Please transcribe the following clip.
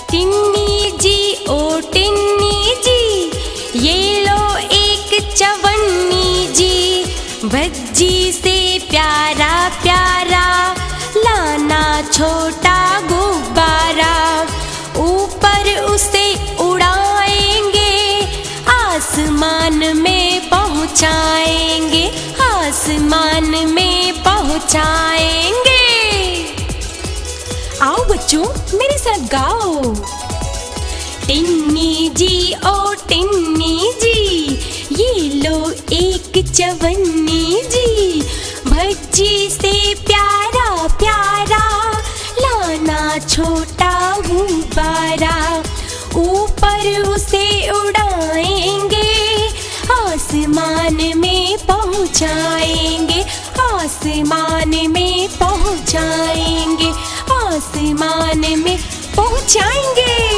टिन्नी जी ओ टिन्नी जी, ये लो एक चवन्नी जी। भज्जी से प्यारा प्यारा लाना छोटा गुब्बारा, ऊपर उसे उड़ाएंगे आसमान में पहुँचाएंगे, आसमान में पहुँचाएंगे। आओ बच्चों मेरे साथ गाओ। टिन्नी जी ओ टिन्नी जी, ये लो एक चवन्नी जी। भज्जी से प्यारा प्यारा लाना छोटा गुब्बारा, ऊपर उसे उड़ाएंगे आसमान में पहुँचाएंगे, आसमान में पहुँचाएंगे, आसमान में पहुँचाएंगे।